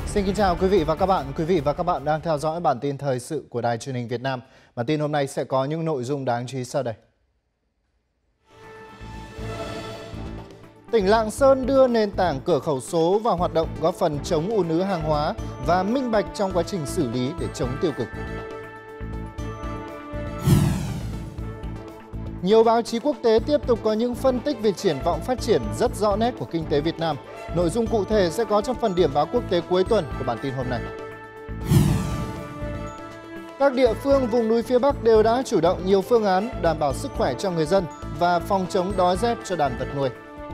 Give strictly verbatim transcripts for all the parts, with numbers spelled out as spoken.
Xin kính chào quý vị và các bạn. Quý vị và các bạn đang theo dõi bản tin thời sự của Đài Truyền hình Việt Nam. Bản tin hôm nay sẽ có những nội dung đáng chú ý sau đây. Tỉnh Lạng Sơn đưa nền tảng cửa khẩu số vào hoạt động, góp phần chống ùn ứ hàng hóa và minh bạch trong quá trình xử lý để chống tiêu cực. Nhiều báo chí quốc tế tiếp tục có những phân tích về triển vọng phát triển rất rõ nét của kinh tế Việt Nam. Nội dung cụ thể sẽ có trong phần điểm báo quốc tế cuối tuần của bản tin hôm nay. Các địa phương vùng núi phía Bắc đều đã chủ động nhiều phương án đảm bảo sức khỏe cho người dân và phòng chống đói rét cho đàn vật nuôi.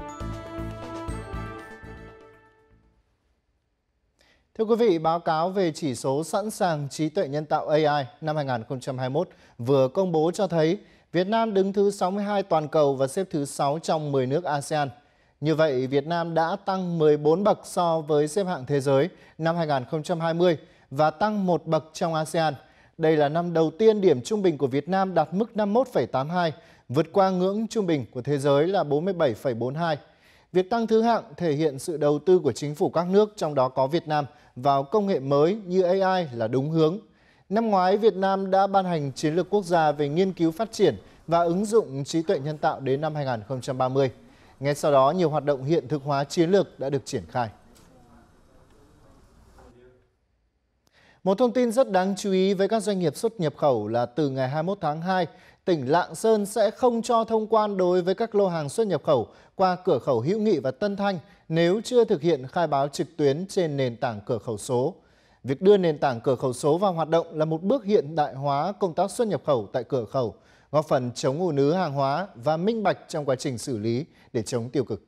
Thưa quý vị, báo cáo về chỉ số sẵn sàng trí tuệ nhân tạo A I năm hai nghìn không trăm hai mươi mốt vừa công bố cho thấy Việt Nam đứng thứ sáu mươi hai toàn cầu và xếp thứ sáu trong mười nước a sê an. Như vậy, Việt Nam đã tăng mười bốn bậc so với xếp hạng thế giới năm hai nghìn không trăm hai mươi và tăng một bậc trong a sê an. Đây là năm đầu tiên điểm trung bình của Việt Nam đạt mức năm mươi mốt phẩy tám mươi hai, vượt qua ngưỡng trung bình của thế giới là bốn mươi bảy phẩy bốn mươi hai. Việc tăng thứ hạng thể hiện sự đầu tư của chính phủ các nước, trong đó có Việt Nam, vào công nghệ mới như A I là đúng hướng. Năm ngoái, Việt Nam đã ban hành chiến lược quốc gia về nghiên cứu phát triển và ứng dụng trí tuệ nhân tạo đến năm hai nghìn không trăm ba mươi. Ngay sau đó, nhiều hoạt động hiện thực hóa chiến lược đã được triển khai. Một thông tin rất đáng chú ý với các doanh nghiệp xuất nhập khẩu là từ ngày hai mươi mốt tháng hai, tỉnh Lạng Sơn sẽ không cho thông quan đối với các lô hàng xuất nhập khẩu qua cửa khẩu Hữu Nghị và Tân Thanh nếu chưa thực hiện khai báo trực tuyến trên nền tảng cửa khẩu số. Việc đưa nền tảng cửa khẩu số vào hoạt động là một bước hiện đại hóa công tác xuất nhập khẩu tại cửa khẩu, góp phần chống ùn ứ hàng hóa và minh bạch trong quá trình xử lý để chống tiêu cực.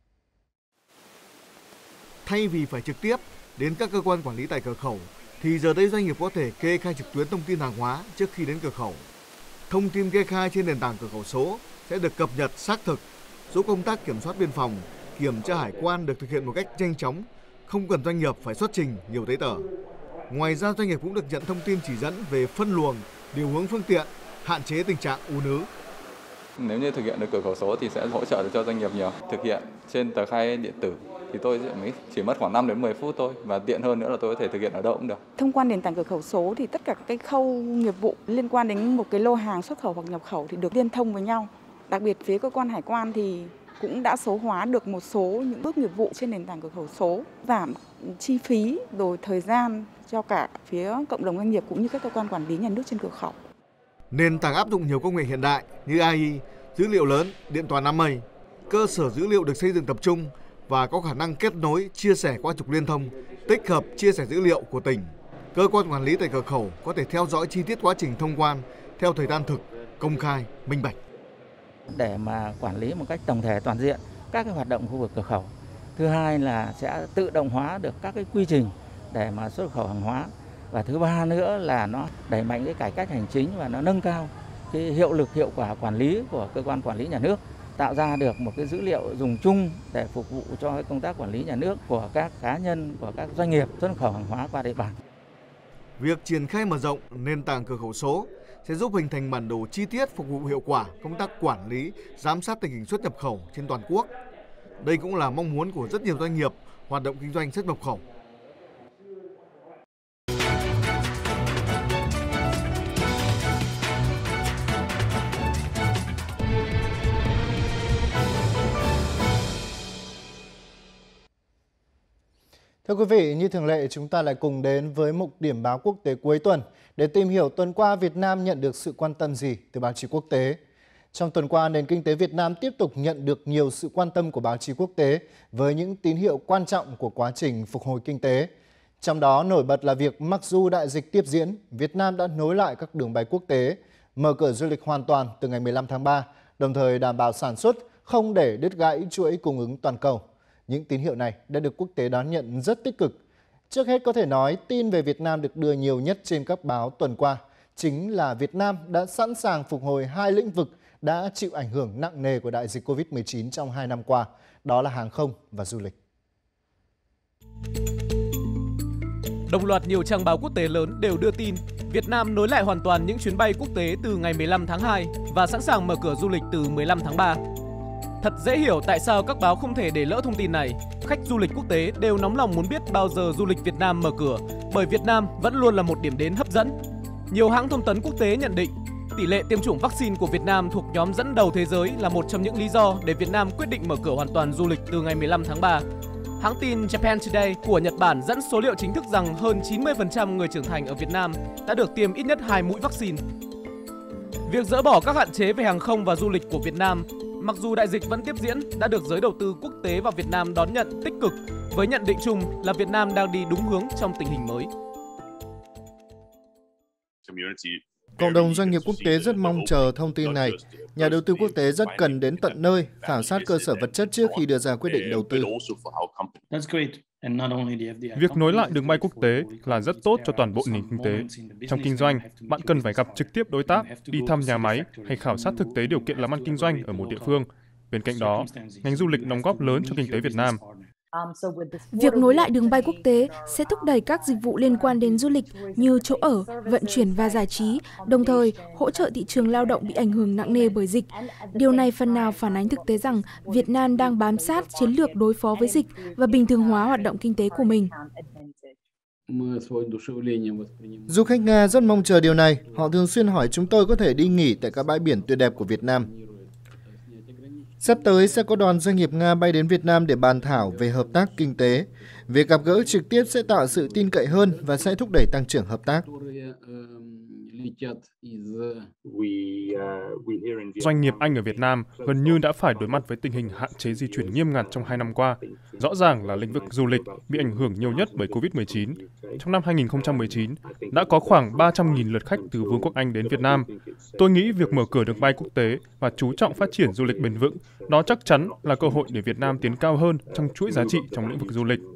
Thay vì phải trực tiếp đến các cơ quan quản lý tại cửa khẩu, thì giờ đây doanh nghiệp có thể kê khai trực tuyến thông tin hàng hóa trước khi đến cửa khẩu. Thông tin kê khai trên nền tảng cửa khẩu số sẽ được cập nhật xác thực, giúp công tác kiểm soát biên phòng, kiểm tra hải quan được thực hiện một cách nhanh chóng, không cần doanh nghiệp phải xuất trình nhiều giấy tờ. Ngoài ra, doanh nghiệp cũng được nhận thông tin chỉ dẫn về phân luồng, điều hướng phương tiện, hạn chế tình trạng ùn ứ. Nếu như thực hiện được cửa khẩu số thì sẽ hỗ trợ được cho doanh nghiệp nhiều. Thực hiện trên tờ khai điện tử thì tôi chỉ mất khoảng năm đến mười phút thôi, và tiện hơn nữa là tôi có thể thực hiện ở đâu cũng được. Thông qua nền tảng cửa khẩu số thì tất cả các cái khâu nghiệp vụ liên quan đến một cái lô hàng xuất khẩu hoặc nhập khẩu thì được liên thông với nhau. Đặc biệt phía cơ quan hải quan thì cũng đã số hóa được một số những bước nghiệp vụ trên nền tảng cửa khẩu số, giảm chi phí rồi thời gian cho cả phía cộng đồng doanh nghiệp cũng như các cơ quan quản lý nhà nước trên cửa khẩu. Nền tảng áp dụng nhiều công nghệ hiện đại như A I, dữ liệu lớn, điện toán đám mây. Cơ sở dữ liệu được xây dựng tập trung và có khả năng kết nối, chia sẻ qua trục liên thông, tích hợp chia sẻ dữ liệu của tỉnh. Cơ quan quản lý tại cửa khẩu có thể theo dõi chi tiết quá trình thông quan theo thời gian thực, công khai, minh bạch. Để mà quản lý một cách tổng thể toàn diện các cái hoạt động khu vực cửa khẩu. Thứ hai là sẽ tự động hóa được các cái quy trình để mà xuất khẩu hàng hóa. Và thứ ba nữa là nó đẩy mạnh cái cải cách hành chính và nó nâng cao cái hiệu lực, hiệu quả quản lý của cơ quan quản lý nhà nước, tạo ra được một cái dữ liệu dùng chung để phục vụ cho cái công tác quản lý nhà nước của các cá nhân, của các doanh nghiệp xuất khẩu hàng hóa qua địa bàn. Việc triển khai mở rộng nền tảng cửa khẩu số sẽ giúp hình thành bản đồ chi tiết phục vụ hiệu quả công tác quản lý, giám sát tình hình xuất nhập khẩu trên toàn quốc. Đây cũng là mong muốn của rất nhiều doanh nghiệp hoạt động kinh doanh xuất nhập khẩu. Thưa quý vị, như thường lệ, chúng ta lại cùng đến với mục điểm báo quốc tế cuối tuần để tìm hiểu tuần qua Việt Nam nhận được sự quan tâm gì từ báo chí quốc tế. Trong tuần qua, nền kinh tế Việt Nam tiếp tục nhận được nhiều sự quan tâm của báo chí quốc tế với những tín hiệu quan trọng của quá trình phục hồi kinh tế. Trong đó, nổi bật là việc mặc dù đại dịch tiếp diễn, Việt Nam đã nối lại các đường bay quốc tế, mở cửa du lịch hoàn toàn từ ngày mười lăm tháng ba, đồng thời đảm bảo sản xuất không để đứt gãy chuỗi cung ứng toàn cầu. Những tín hiệu này đã được quốc tế đón nhận rất tích cực. Trước hết có thể nói, tin về Việt Nam được đưa nhiều nhất trên các báo tuần qua chính là Việt Nam đã sẵn sàng phục hồi hai lĩnh vực đã chịu ảnh hưởng nặng nề của đại dịch Covid mười chín trong hai năm qua, đó là hàng không và du lịch. Đồng loạt nhiều trang báo quốc tế lớn đều đưa tin Việt Nam nối lại hoàn toàn những chuyến bay quốc tế từ ngày mười lăm tháng hai và sẵn sàng mở cửa du lịch từ mười lăm tháng ba. Thật dễ hiểu tại sao các báo không thể để lỡ thông tin này. Khách du lịch quốc tế đều nóng lòng muốn biết bao giờ du lịch Việt Nam mở cửa, bởi Việt Nam vẫn luôn là một điểm đến hấp dẫn. Nhiều hãng thông tấn quốc tế nhận định tỷ lệ tiêm chủng vaccine của Việt Nam thuộc nhóm dẫn đầu thế giới là một trong những lý do để Việt Nam quyết định mở cửa hoàn toàn du lịch từ ngày mười lăm tháng ba. Hãng tin Japan Today của Nhật Bản dẫn số liệu chính thức rằng hơn chín mươi phần trăm người trưởng thành ở Việt Nam đã được tiêm ít nhất hai mũi vaccine. Việc dỡ bỏ các hạn chế về hàng không và du lịch của Việt Nam, mặc dù đại dịch vẫn tiếp diễn, đã được giới đầu tư quốc tế vào Việt Nam đón nhận tích cực, với nhận định chung là Việt Nam đang đi đúng hướng trong tình hình mới. Cộng đồng doanh nghiệp quốc tế rất mong chờ thông tin này. Nhà đầu tư quốc tế rất cần đến tận nơi, khảo sát cơ sở vật chất trước khi đưa ra quyết định đầu tư. Việc nối lại đường bay quốc tế là rất tốt cho toàn bộ nền kinh tế. Trong kinh doanh, bạn cần phải gặp trực tiếp đối tác, đi thăm nhà máy hay khảo sát thực tế điều kiện làm ăn kinh doanh ở một địa phương. Bên cạnh đó, ngành du lịch đóng góp lớn cho kinh tế Việt Nam. Việc nối lại đường bay quốc tế sẽ thúc đẩy các dịch vụ liên quan đến du lịch như chỗ ở, vận chuyển và giải trí, đồng thời hỗ trợ thị trường lao động bị ảnh hưởng nặng nề bởi dịch. Điều này phần nào phản ánh thực tế rằng Việt Nam đang bám sát chiến lược đối phó với dịch và bình thường hóa hoạt động kinh tế của mình. Du khách Nga rất mong chờ điều này. Họ thường xuyên hỏi chúng tôi có thể đi nghỉ tại các bãi biển tuyệt đẹp của Việt Nam. Sắp tới sẽ có đoàn doanh nghiệp Nga bay đến Việt Nam để bàn thảo về hợp tác kinh tế. Việc gặp gỡ trực tiếp sẽ tạo sự tin cậy hơn và sẽ thúc đẩy tăng trưởng hợp tác. Doanh nghiệp Anh ở Việt Nam gần như đã phải đối mặt với tình hình hạn chế di chuyển nghiêm ngặt trong hai năm qua. Rõ ràng là lĩnh vực du lịch bị ảnh hưởng nhiều nhất bởi Covid mười chín. Trong năm hai nghìn không trăm mười chín, đã có khoảng ba trăm nghìn lượt khách từ Vương quốc Anh đến Việt Nam. Tôi nghĩ việc mở cửa đường bay quốc tế và chú trọng phát triển du lịch bền vững, đó chắc chắn là cơ hội để Việt Nam tiến cao hơn trong chuỗi giá trị trong lĩnh vực du lịch.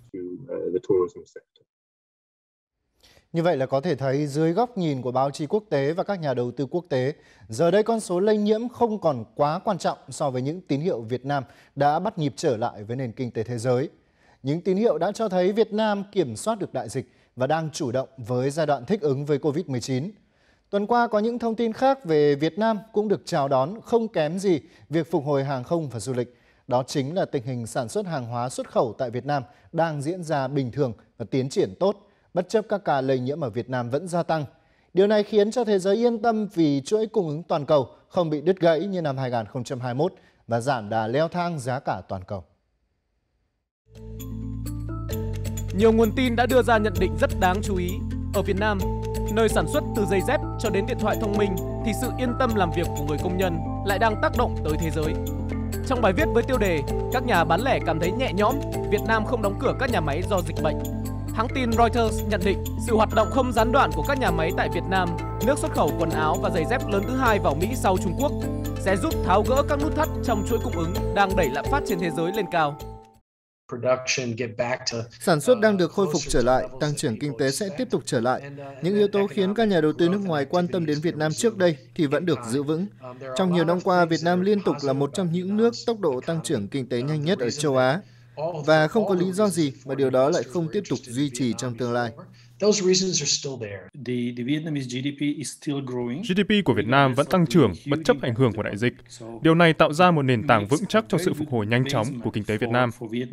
Như vậy là có thể thấy dưới góc nhìn của báo chí quốc tế và các nhà đầu tư quốc tế, giờ đây con số lây nhiễm không còn quá quan trọng so với những tín hiệu Việt Nam đã bắt nhịp trở lại với nền kinh tế thế giới. Những tín hiệu đã cho thấy Việt Nam kiểm soát được đại dịch và đang chủ động với giai đoạn thích ứng với Covid mười chín. Tuần qua có những thông tin khác về Việt Nam cũng được chào đón không kém gì việc phục hồi hàng không và du lịch. Đó chính là tình hình sản xuất hàng hóa xuất khẩu tại Việt Nam đang diễn ra bình thường và tiến triển tốt, bất chấp các ca lây nhiễm ở Việt Nam vẫn gia tăng. Điều này khiến cho thế giới yên tâm vì chuỗi cung ứng toàn cầu không bị đứt gãy như năm hai nghìn không trăm hai mươi mốt và giảm đà leo thang giá cả toàn cầu. Nhiều nguồn tin đã đưa ra nhận định rất đáng chú ý. Ở Việt Nam, nơi sản xuất từ giày dép cho đến điện thoại thông minh, thì sự yên tâm làm việc của người công nhân lại đang tác động tới thế giới. Trong bài viết với tiêu đề "Các nhà bán lẻ cảm thấy nhẹ nhõm, Việt Nam không đóng cửa các nhà máy do dịch bệnh", hãng tin Reuters nhận định sự hoạt động không gián đoạn của các nhà máy tại Việt Nam, nước xuất khẩu quần áo và giày dép lớn thứ hai vào Mỹ sau Trung Quốc, sẽ giúp tháo gỡ các nút thắt trong chuỗi cung ứng đang đẩy lạm phát trên thế giới lên cao. Sản xuất đang được khôi phục trở lại, tăng trưởng kinh tế sẽ tiếp tục trở lại. Những yếu tố khiến các nhà đầu tư nước ngoài quan tâm đến Việt Nam trước đây thì vẫn được giữ vững. Trong nhiều năm qua, Việt Nam liên tục là một trong những nước tốc độ tăng trưởng kinh tế nhanh nhất ở châu Á. Và không có lý do gì mà điều đó lại không tiếp tục duy trì trong tương lai. giê đê pê của Việt Nam vẫn tăng trưởng bất chấp ảnh hưởng của đại dịch. Điều này tạo ra một nền tảng vững chắc cho sự phục hồi nhanh chóng của kinh tế Việt Nam.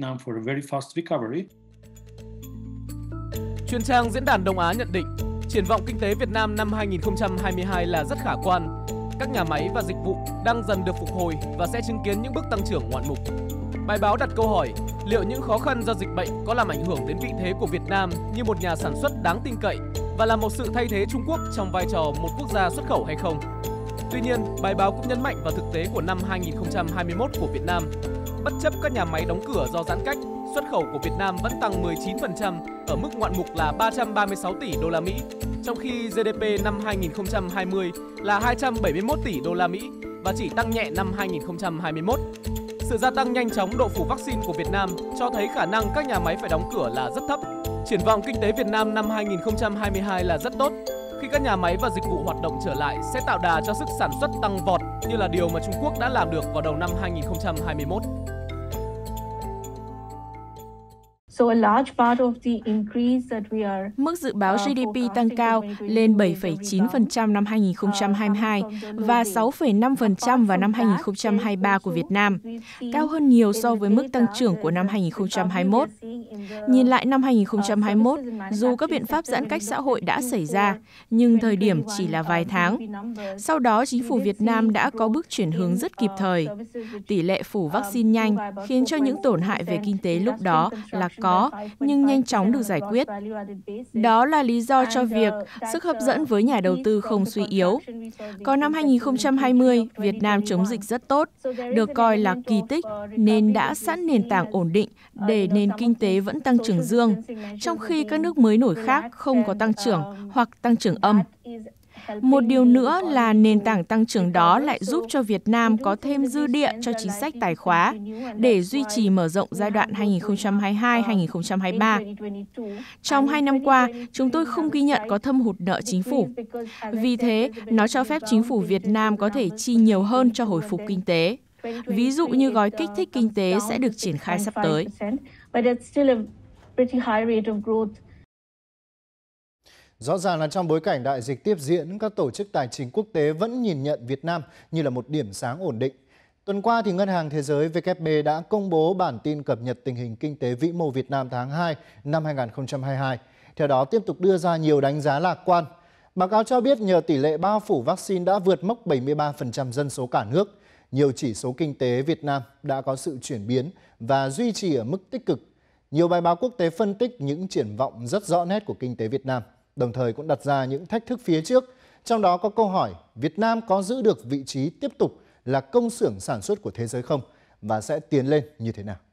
Chuyên trang Diễn đàn Đông Á nhận định, triển vọng kinh tế Việt Nam năm hai nghìn không trăm hai mươi hai là rất khả quan. Các nhà máy và dịch vụ đang dần được phục hồi và sẽ chứng kiến những bước tăng trưởng ngoạn mục. Bài báo đặt câu hỏi, liệu những khó khăn do dịch bệnh có làm ảnh hưởng đến vị thế của Việt Nam như một nhà sản xuất đáng tin cậy và là một sự thay thế Trung Quốc trong vai trò một quốc gia xuất khẩu hay không? Tuy nhiên, bài báo cũng nhấn mạnh vào thực tế của năm hai nghìn không trăm hai mươi mốt của Việt Nam. Bất chấp các nhà máy đóng cửa do giãn cách, xuất khẩu của Việt Nam vẫn tăng mười chín phần trăm ở mức ngoạn mục là ba trăm ba mươi sáu tỷ đô la Mỹ, trong khi giê đê pê năm hai nghìn không trăm hai mươi là hai trăm bảy mươi mốt tỷ đô la Mỹ và chỉ tăng nhẹ năm hai nghìn không trăm hai mươi mốt. Sự gia tăng nhanh chóng độ phủ vaccine của Việt Nam cho thấy khả năng các nhà máy phải đóng cửa là rất thấp. Triển vọng kinh tế Việt Nam năm hai nghìn không trăm hai mươi hai là rất tốt. Khi các nhà máy và dịch vụ hoạt động trở lại sẽ tạo đà cho sức sản xuất tăng vọt như là điều mà Trung Quốc đã làm được vào đầu năm hai nghìn không trăm hai mươi mốt. Mức dự báo giê đê pê tăng cao lên bảy phẩy chín phần trăm năm hai nghìn không trăm hai mươi hai và sáu phẩy năm phần trăm vào năm hai nghìn không trăm hai mươi ba của Việt Nam, cao hơn nhiều so với mức tăng trưởng của năm hai nghìn không trăm hai mươi mốt. Nhìn lại năm hai nghìn không trăm hai mươi mốt, dù các biện pháp giãn cách xã hội đã xảy ra, nhưng thời điểm chỉ là vài tháng. Sau đó, chính phủ Việt Nam đã có bước chuyển hướng rất kịp thời. Tỷ lệ phủ vaccine nhanh khiến cho những tổn hại về kinh tế lúc đó là có, nhưng nhanh chóng được giải quyết. Đó là lý do cho việc sức hấp dẫn với nhà đầu tư không suy yếu. Còn năm hai nghìn không trăm hai mươi, Việt Nam chống dịch rất tốt, được coi là kỳ tích nên đã sẵn nền tảng ổn định để nền kinh tế vẫn tăng trưởng dương, trong khi các nước mới nổi khác không có tăng trưởng hoặc tăng trưởng âm. Một điều nữa là nền tảng tăng trưởng đó lại giúp cho Việt Nam có thêm dư địa cho chính sách tài khóa để duy trì mở rộng giai đoạn hai nghìn không trăm hai mươi hai đến hai nghìn không trăm hai mươi ba. Trong hai năm qua, chúng tôi không ghi nhận có thâm hụt nợ chính phủ. Vì thế, nó cho phép chính phủ Việt Nam có thể chi nhiều hơn cho hồi phục kinh tế. Ví dụ như gói kích thích kinh tế sẽ được triển khai sắp tới. Rõ ràng là trong bối cảnh đại dịch tiếp diễn, các tổ chức tài chính quốc tế vẫn nhìn nhận Việt Nam như là một điểm sáng ổn định. Tuần qua, thì Ngân hàng Thế giới W F P đã công bố bản tin cập nhật tình hình kinh tế vĩ mô Việt Nam tháng hai năm hai nghìn không trăm hai mươi hai. Theo đó, tiếp tục đưa ra nhiều đánh giá lạc quan. Báo cáo cho biết nhờ tỷ lệ bao phủ vaccine đã vượt mốc bảy mươi ba phần trăm dân số cả nước, nhiều chỉ số kinh tế Việt Nam đã có sự chuyển biến và duy trì ở mức tích cực. Nhiều bài báo quốc tế phân tích những triển vọng rất rõ nét của kinh tế Việt Nam, đồng thời cũng đặt ra những thách thức phía trước. Trong đó có câu hỏi Việt Nam có giữ được vị trí tiếp tục là công xưởng sản xuất của thế giới không và sẽ tiến lên như thế nào?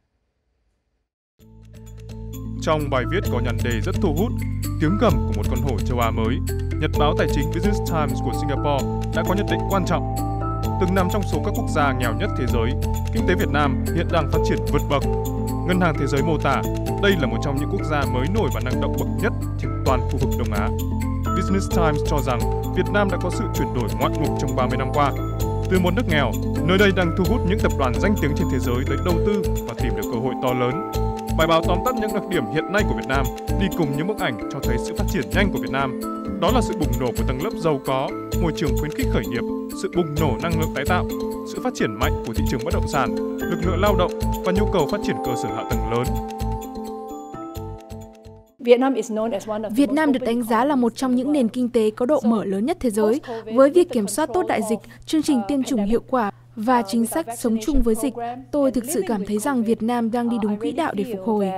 Trong bài viết có nhan đề rất thu hút, tiếng gầm của một con hổ châu Á mới, nhật báo tài chính Business Times của Singapore đã có nhận định quan trọng. Từng nằm trong số các quốc gia nghèo nhất thế giới, kinh tế Việt Nam hiện đang phát triển vượt bậc. Ngân hàng Thế giới mô tả đây là một trong những quốc gia mới nổi và năng động bậc nhất trên toàn khu vực Đông Á. Business Times cho rằng Việt Nam đã có sự chuyển đổi ngoạn mục trong ba mươi năm qua. Từ một nước nghèo, nơi đây đang thu hút những tập đoàn danh tiếng trên thế giới tới đầu tư và tìm được cơ hội to lớn. Bài báo tóm tắt những đặc điểm hiện nay của Việt Nam đi cùng những bức ảnh cho thấy sự phát triển nhanh của Việt Nam. Đó là sự bùng nổ của tầng lớp giàu có, môi trường khuyến khích khởi nghiệp, sự bùng nổ năng lượng tái tạo, sự phát triển mạnh của thị trường bất động sản, lực lượng lao động và nhu cầu phát triển cơ sở hạ tầng lớn. Việt Nam được đánh giá là một trong những nền kinh tế có độ mở lớn nhất thế giới. Với việc kiểm soát tốt đại dịch, chương trình tiêm chủng hiệu quả và chính sách sống chung với dịch, tôi thực sự cảm thấy rằng Việt Nam đang đi đúng quỹ đạo để phục hồi.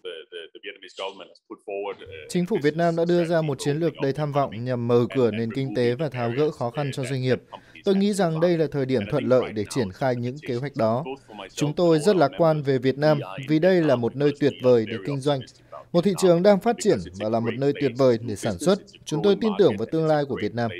Chính phủ Việt Nam đã đưa ra một chiến lược đầy tham vọng nhằm mở cửa nền kinh tế và tháo gỡ khó khăn cho doanh nghiệp. Tôi nghĩ rằng đây là thời điểm thuận lợi để triển khai những kế hoạch đó. Chúng tôi rất lạc quan về Việt Nam vì đây là một nơi tuyệt vời để kinh doanh, một thị trường đang phát triển và là một nơi tuyệt vời để sản xuất. Chúng tôi tin tưởng vào tương lai của Việt Nam.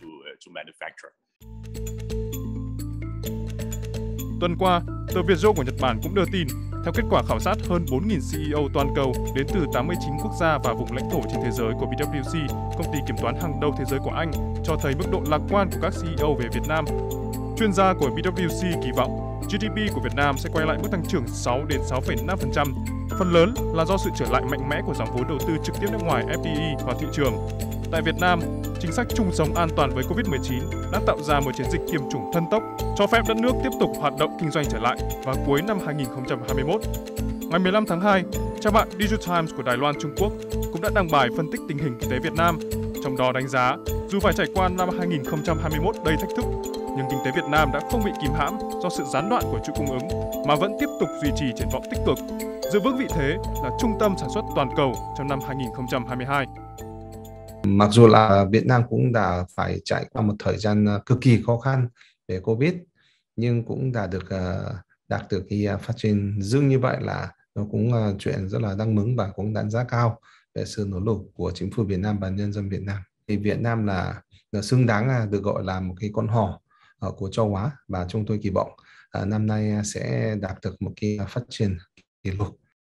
Tuần qua, tờ Vietjo của Nhật Bản cũng đưa tin, theo kết quả khảo sát hơn bốn nghìn xê e ô toàn cầu đến từ tám mươi chín quốc gia và vùng lãnh thổ trên thế giới của pê vê xê, công ty kiểm toán hàng đầu thế giới của Anh, cho thấy mức độ lạc quan của các xê e ô về Việt Nam. Chuyên gia của pê vê xê kỳ vọng giê đê pê của Việt Nam sẽ quay lại mức tăng trưởng sáu đến sáu phẩy năm phần trăm, phần lớn là do sự trở lại mạnh mẽ của dòng vốn đầu tư trực tiếp nước ngoài ép đê i vào thị trường. Tại Việt Nam, chính sách chung sống an toàn với Covid mười chín đã tạo ra một chiến dịch tiêm chủng thần tốc, cho phép đất nước tiếp tục hoạt động kinh doanh trở lại vào cuối năm hai nghìn không trăm hai mươi mốt. Ngày mười lăm tháng hai, trang mạng Digital Times của Đài Loan, Trung Quốc cũng đã đăng bài phân tích tình hình kinh tế Việt Nam, trong đó đánh giá dù phải trải qua năm hai nghìn không trăm hai mươi mốt đầy thách thức, nhưng kinh tế Việt Nam đã không bị kìm hãm do sự gián đoạn của chuỗi cung ứng mà vẫn tiếp tục duy trì triển vọng tích cực, giữ vững vị thế là trung tâm sản xuất toàn cầu trong năm hai nghìn không trăm hai mươi hai. Mặc dù là Việt Nam cũng đã phải trải qua một thời gian cực kỳ khó khăn về Covid, nhưng cũng đã được đạt được cái phát triển dương như vậy là nó cũng chuyện rất là đáng mừng và cũng đánh giá cao về sự nỗ lực của chính phủ Việt Nam và nhân dân Việt Nam. Thì Việt Nam là, là xứng đáng được gọi là một cái con hổ của châu Á và chúng tôi kỳ vọng năm nay sẽ đạt được một cái phát triển kỷ lục.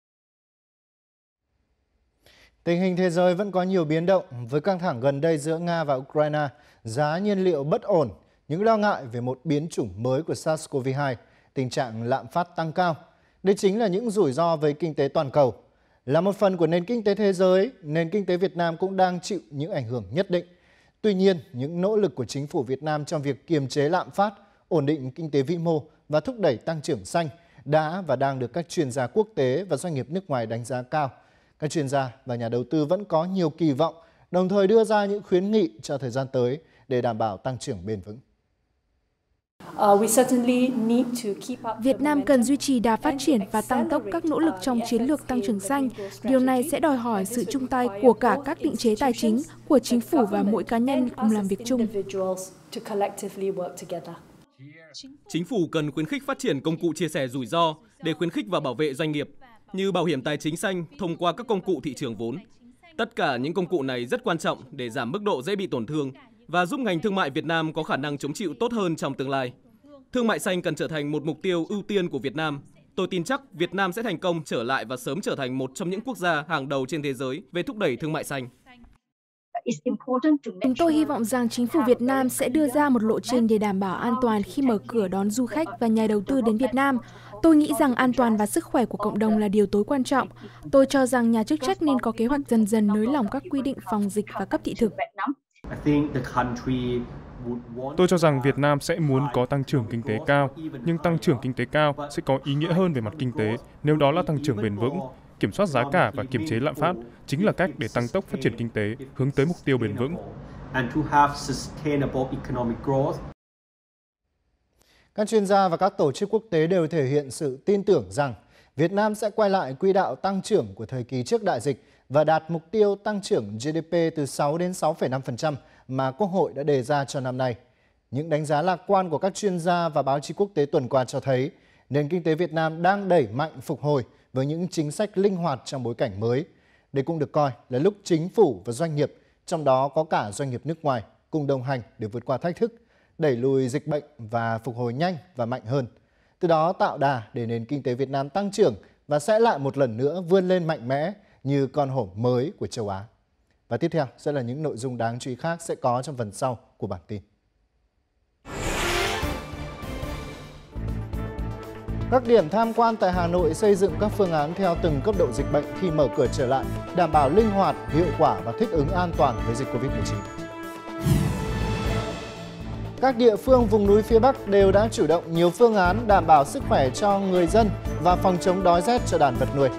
Tình hình thế giới vẫn có nhiều biến động với căng thẳng gần đây giữa Nga và Ukraine, giá nhiên liệu bất ổn, những lo ngại về một biến chủng mới của SARS-xê o vê hai, tình trạng lạm phát tăng cao. Đây chính là những rủi ro với kinh tế toàn cầu. Là một phần của nền kinh tế thế giới, nền kinh tế Việt Nam cũng đang chịu những ảnh hưởng nhất định. Tuy nhiên, những nỗ lực của chính phủ Việt Nam trong việc kiềm chế lạm phát, ổn định kinh tế vĩ mô và thúc đẩy tăng trưởng xanh đã và đang được các chuyên gia quốc tế và doanh nghiệp nước ngoài đánh giá cao. Các chuyên gia và nhà đầu tư vẫn có nhiều kỳ vọng, đồng thời đưa ra những khuyến nghị cho thời gian tới để đảm bảo tăng trưởng bền vững. Việt Nam cần duy trì đà phát triển và tăng tốc các nỗ lực trong chiến lược tăng trưởng xanh. Điều này sẽ đòi hỏi sự chung tay của cả các định chế tài chính, của chính phủ và mỗi cá nhân cùng làm việc chung. Chính phủ cần khuyến khích phát triển công cụ chia sẻ rủi ro để khuyến khích và bảo vệ doanh nghiệp, như bảo hiểm tài chính xanh thông qua các công cụ thị trường vốn. Tất cả những công cụ này rất quan trọng để giảm mức độ dễ bị tổn thương và giúp ngành thương mại Việt Nam có khả năng chống chịu tốt hơn trong tương lai. Thương mại xanh cần trở thành một mục tiêu ưu tiên của Việt Nam. Tôi tin chắc Việt Nam sẽ thành công trở lại và sớm trở thành một trong những quốc gia hàng đầu trên thế giới về thúc đẩy thương mại xanh. Chúng tôi hy vọng rằng chính phủ Việt Nam sẽ đưa ra một lộ trình để đảm bảo an toàn khi mở cửa đón du khách và nhà đầu tư đến Việt Nam. Tôi nghĩ rằng an toàn và sức khỏe của cộng đồng là điều tối quan trọng. Tôi cho rằng nhà chức trách nên có kế hoạch dần dần nới lỏng các quy định phòng dịch và cấp thị thực. Tôi cho rằng Việt Nam sẽ muốn có tăng trưởng kinh tế cao, nhưng tăng trưởng kinh tế cao sẽ có ý nghĩa hơn về mặt kinh tế nếu đó là tăng trưởng bền vững. Kiểm soát giá cả và kiềm chế lạm phát chính là cách để tăng tốc phát triển kinh tế, hướng tới mục tiêu bền vững. Các chuyên gia và các tổ chức quốc tế đều thể hiện sự tin tưởng rằng Việt Nam sẽ quay lại quỹ đạo tăng trưởng của thời kỳ trước đại dịch và đạt mục tiêu tăng trưởng giê đê pê từ sáu đến sáu phẩy năm phần trăm mà Quốc hội đã đề ra cho năm nay. Những đánh giá lạc quan của các chuyên gia và báo chí quốc tế tuần qua cho thấy nền kinh tế Việt Nam đang đẩy mạnh phục hồi với những chính sách linh hoạt trong bối cảnh mới. Đây cũng được coi là lúc chính phủ và doanh nghiệp, trong đó có cả doanh nghiệp nước ngoài, cùng đồng hành để vượt qua thách thức, đẩy lùi dịch bệnh và phục hồi nhanh và mạnh hơn. Từ đó tạo đà để nền kinh tế Việt Nam tăng trưởng và sẽ lại một lần nữa vươn lên mạnh mẽ như con hổ mới của châu Á. Và tiếp theo sẽ là những nội dung đáng chú ý khác sẽ có trong phần sau của bản tin. Các điểm tham quan tại Hà Nội xây dựng các phương án theo từng cấp độ dịch bệnh khi mở cửa trở lại, đảm bảo linh hoạt, hiệu quả và thích ứng an toàn với dịch Covid mười chín. Các địa phương vùng núi phía Bắc đều đã chủ động nhiều phương án đảm bảo sức khỏe cho người dân và phòng chống đói rét cho đàn vật nuôi.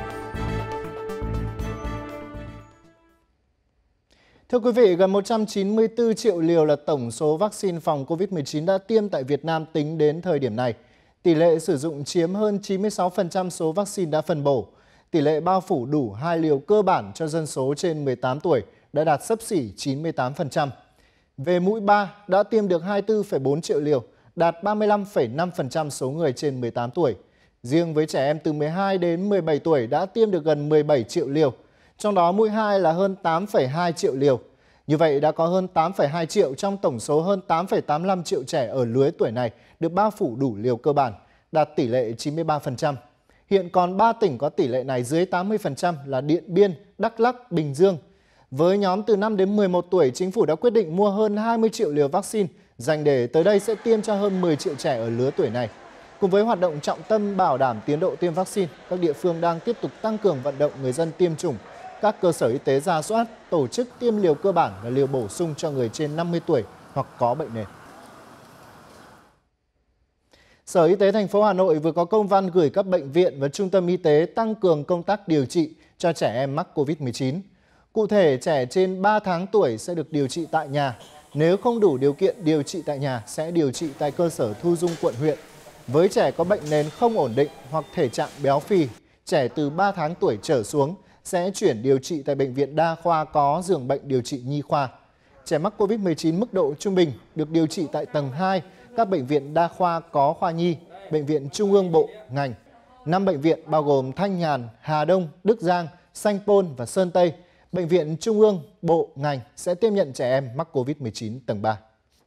Thưa quý vị, gần một trăm chín mươi tư triệu liều là tổng số vaccine phòng Covid mười chín đã tiêm tại Việt Nam tính đến thời điểm này. Tỷ lệ sử dụng chiếm hơn chín mươi sáu phần trăm số vaccine đã phân bổ. Tỷ lệ bao phủ đủ hai liều cơ bản cho dân số trên mười tám tuổi đã đạt xấp xỉ chín mươi tám phần trăm. Về mũi ba đã tiêm được hai mươi tư phẩy bốn triệu liều, đạt ba mươi lăm phẩy năm phần trăm số người trên mười tám tuổi. Riêng với trẻ em từ mười hai đến mười bảy tuổi đã tiêm được gần mười bảy triệu liều, trong đó mũi hai là hơn tám phẩy hai triệu liều. Như vậy đã có hơn tám phẩy hai triệu trong tổng số hơn tám phẩy tám mươi lăm triệu trẻ ở lứa tuổi này được bao phủ đủ liều cơ bản, đạt tỷ lệ chín mươi ba phần trăm. Hiện còn ba tỉnh có tỷ lệ này dưới tám mươi phần trăm là Điện Biên, Đắk Lắk, Bình Dương. Với nhóm từ năm đến mười một tuổi, chính phủ đã quyết định mua hơn hai mươi triệu liều vaccine, dành để tới đây sẽ tiêm cho hơn mười triệu trẻ ở lứa tuổi này. Cùng với hoạt động trọng tâm bảo đảm tiến độ tiêm vaccine, các địa phương đang tiếp tục tăng cường vận động người dân tiêm chủng. Các cơ sở y tế rà soát, tổ chức tiêm liều cơ bản và liều bổ sung cho người trên năm mươi tuổi hoặc có bệnh nền. Sở Y tế thành phố Hà Nội vừa có công văn gửi các bệnh viện và trung tâm y tế tăng cường công tác điều trị cho trẻ em mắc Covid mười chín. Cụ thể, trẻ trên ba tháng tuổi sẽ được điều trị tại nhà. Nếu không đủ điều kiện điều trị tại nhà, sẽ điều trị tại cơ sở thu dung quận huyện. Với trẻ có bệnh nền không ổn định hoặc thể trạng béo phì, trẻ từ ba tháng tuổi trở xuống sẽ chuyển điều trị tại bệnh viện đa khoa có giường bệnh điều trị nhi khoa. Trẻ mắc Covid mười chín mức độ trung bình được điều trị tại tầng hai, các bệnh viện đa khoa có khoa nhi, bệnh viện trung ương bộ, ngành. năm bệnh viện bao gồm Thanh Nhàn, Hà Đông, Đức Giang, Sanh Pôn và Sơn Tây, bệnh viện trung ương, bộ, ngành sẽ tiếp nhận trẻ em mắc Covid mười chín tầng ba.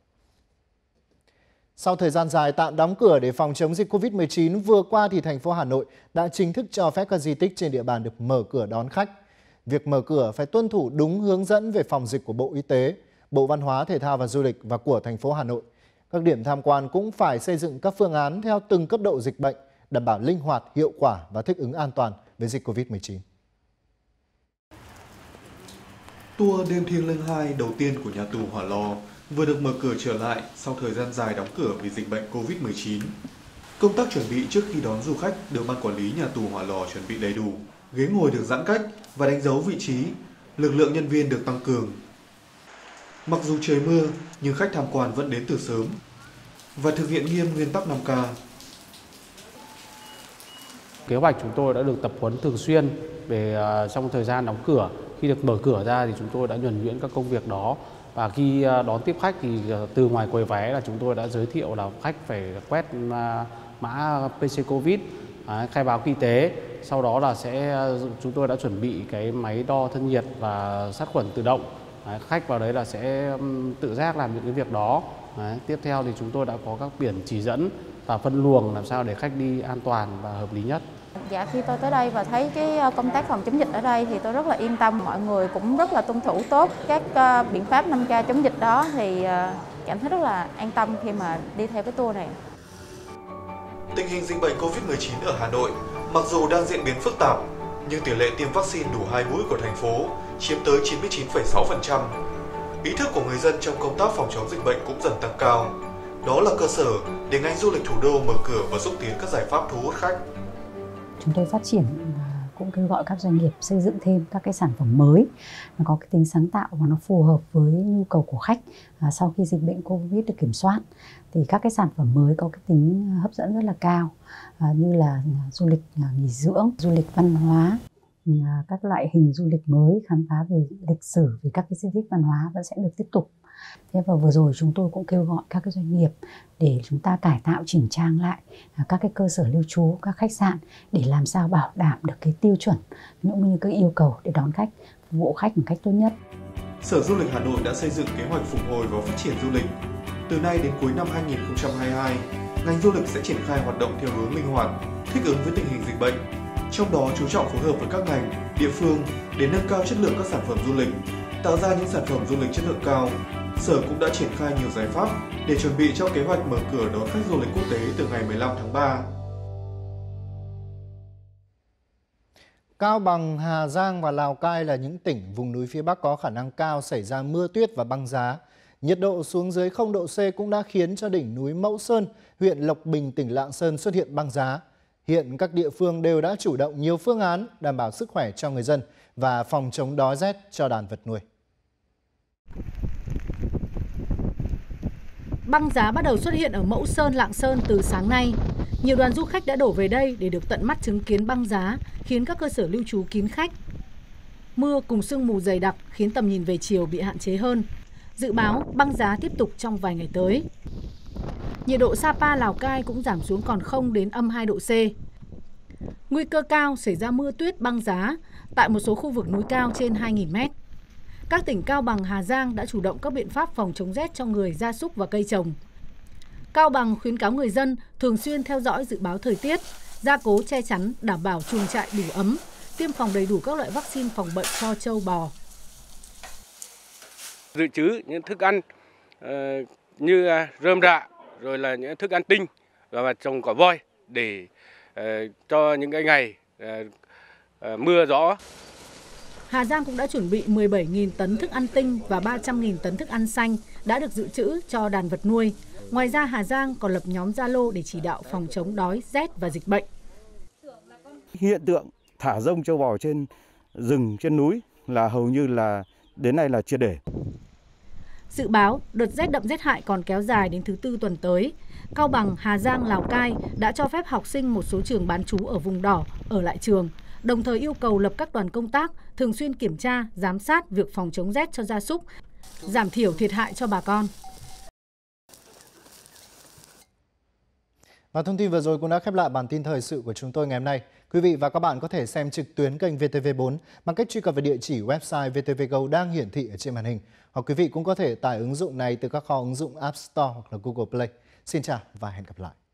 Sau thời gian dài tạm đóng cửa để phòng chống dịch Covid mười chín, vừa qua thì thành phố Hà Nội đã chính thức cho phép các di tích trên địa bàn được mở cửa đón khách. Việc mở cửa phải tuân thủ đúng hướng dẫn về phòng dịch của Bộ Y tế, Bộ Văn hóa, Thể thao và Du lịch và của thành phố Hà Nội. Các điểm tham quan cũng phải xây dựng các phương án theo từng cấp độ dịch bệnh, đảm bảo linh hoạt, hiệu quả và thích ứng an toàn với dịch Covid mười chín. Tour đêm thiêng liêng hai đầu tiên của nhà tù Hỏa Lò vừa được mở cửa trở lại sau thời gian dài đóng cửa vì dịch bệnh Covid mười chín. Công tác chuẩn bị trước khi đón du khách được ban quản lý nhà tù Hỏa Lò chuẩn bị đầy đủ. Ghế ngồi được giãn cách và đánh dấu vị trí, lực lượng nhân viên được tăng cường. Mặc dù trời mưa, nhưng khách tham quan vẫn đến từ sớm và thực hiện nghiêm nguyên tắc năm K. Kế hoạch chúng tôi đã được tập huấn thường xuyên về uh, trong thời gian đóng cửa. Khi được mở cửa ra thì chúng tôi đã nhuần nhuyễn các công việc đó. Và khi uh, đón tiếp khách thì uh, từ ngoài quầy vé là chúng tôi đã giới thiệu là khách phải quét uh, mã pê xê Covid, uh, khai báo y tế. Sau đó là sẽ uh, chúng tôi đã chuẩn bị cái máy đo thân nhiệt và sát khuẩn tự động. Đấy, khách vào đấy là sẽ um, tự giác làm những cái việc đó. Đấy, tiếp theo thì chúng tôi đã có các biển chỉ dẫn và phân luồng làm sao để khách đi an toàn và hợp lý nhất. Dạ, khi tôi tới đây và thấy cái công tác phòng chống dịch ở đây thì tôi rất là yên tâm. Mọi người cũng rất là tuân thủ tốt các biện pháp năm K chống dịch đó, thì cảm thấy rất là an tâm khi mà đi theo cái tour này. Tình hình dịch bệnh Covid mười chín ở Hà Nội mặc dù đang diễn biến phức tạp, nhưng tỷ lệ tiêm vaccine đủ hai mũi của thành phố chiếm tới chín mươi chín phẩy sáu phần trăm. Ý thức của người dân trong công tác phòng chống dịch bệnh cũng dần tăng cao. Đó là cơ sở để ngành du lịch thủ đô mở cửa và xúc tiến các giải pháp thu hút khách. Chúng tôi phát triển và cũng kêu gọi các doanh nghiệp xây dựng thêm các cái sản phẩm mới, nó có cái tính sáng tạo và nó phù hợp với nhu cầu của khách. À, sau khi dịch bệnh Covid được kiểm soát thì các cái sản phẩm mới có cái tính hấp dẫn rất là cao, à, như là du lịch nghỉ dưỡng, du lịch văn hóa, à, các loại hình du lịch mới, khám phá về lịch sử, về các cái di tích văn hóa vẫn sẽ được tiếp tục. Thế và vừa rồi chúng tôi cũng kêu gọi các cái doanh nghiệp để chúng ta cải tạo chỉnh trang lại các cái cơ sở lưu trú, các khách sạn để làm sao bảo đảm được cái tiêu chuẩn cũng như các yêu cầu để đón khách, phục vụ khách một cách tốt nhất. Sở Du lịch Hà Nội đã xây dựng kế hoạch phục hồi và phát triển du lịch. Từ nay đến cuối năm hai nghìn không trăm hai mươi hai, ngành du lịch sẽ triển khai hoạt động theo hướng linh hoạt, thích ứng với tình hình dịch bệnh. Trong đó chú trọng phối hợp với các ngành, địa phương để nâng cao chất lượng các sản phẩm du lịch, tạo ra những sản phẩm du lịch chất lượng cao. Sở cũng đã triển khai nhiều giải pháp để chuẩn bị cho kế hoạch mở cửa đón khách du lịch quốc tế từ ngày mười lăm tháng ba. Cao Bằng, Hà Giang và Lào Cai là những tỉnh vùng núi phía Bắc có khả năng cao xảy ra mưa tuyết và băng giá. Nhiệt độ xuống dưới không độ C cũng đã khiến cho đỉnh núi Mẫu Sơn, huyện Lộc Bình, tỉnh Lạng Sơn xuất hiện băng giá. Hiện các địa phương đều đã chủ động nhiều phương án đảm bảo sức khỏe cho người dân và phòng chống đói rét cho đàn vật nuôi. Băng giá bắt đầu xuất hiện ở Mẫu Sơn, Lạng Sơn từ sáng nay. Nhiều đoàn du khách đã đổ về đây để được tận mắt chứng kiến băng giá, khiến các cơ sở lưu trú kín khách. Mưa cùng sương mù dày đặc khiến tầm nhìn về chiều bị hạn chế hơn. Dự báo băng giá tiếp tục trong vài ngày tới. Nhiệt độ Sapa, Lào Cai cũng giảm xuống còn không đến âm hai độ C. Nguy cơ cao xảy ra mưa tuyết băng giá tại một số khu vực núi cao trên hai nghìn mét. Các tỉnh Cao Bằng, Hà Giang đã chủ động các biện pháp phòng chống rét cho người, gia súc và cây trồng. Cao Bằng khuyến cáo người dân thường xuyên theo dõi dự báo thời tiết, gia cố che chắn đảm bảo chuồng trại đủ ấm, tiêm phòng đầy đủ các loại vaccine phòng bệnh cho trâu bò. Dự trữ những thức ăn uh, như rơm rạ, rồi là những thức ăn tinh và trồng cỏ voi để uh, cho những cái ngày uh, uh, mưa gió. Hà Giang cũng đã chuẩn bị mười bảy nghìn tấn thức ăn tinh và ba trăm nghìn tấn thức ăn xanh đã được dự trữ cho đàn vật nuôi. Ngoài ra, Hà Giang còn lập nhóm Zalo để chỉ đạo phòng chống đói, rét và dịch bệnh. Hiện tượng thả rông trâu bò trên rừng, trên núi là hầu như là đến nay là triệt để. Dự báo đợt rét đậm rét hại còn kéo dài đến thứ Tư tuần tới. Cao Bằng, Hà Giang, Lào Cai đã cho phép học sinh một số trường bán trú ở vùng đỏ ở lại trường, đồng thời yêu cầu lập các đoàn công tác thường xuyên kiểm tra, giám sát việc phòng chống rét cho gia súc, giảm thiểu thiệt hại cho bà con. Và thông tin vừa rồi cũng đã khép lại bản tin thời sự của chúng tôi ngày hôm nay. Quý vị và các bạn có thể xem trực tuyến kênh vê tê vê bốn bằng cách truy cập vào địa chỉ website vê tê vê Go đang hiển thị ở trên màn hình. Hoặc quý vị cũng có thể tải ứng dụng này từ các kho ứng dụng App Store hoặc là Google Play. Xin chào và hẹn gặp lại.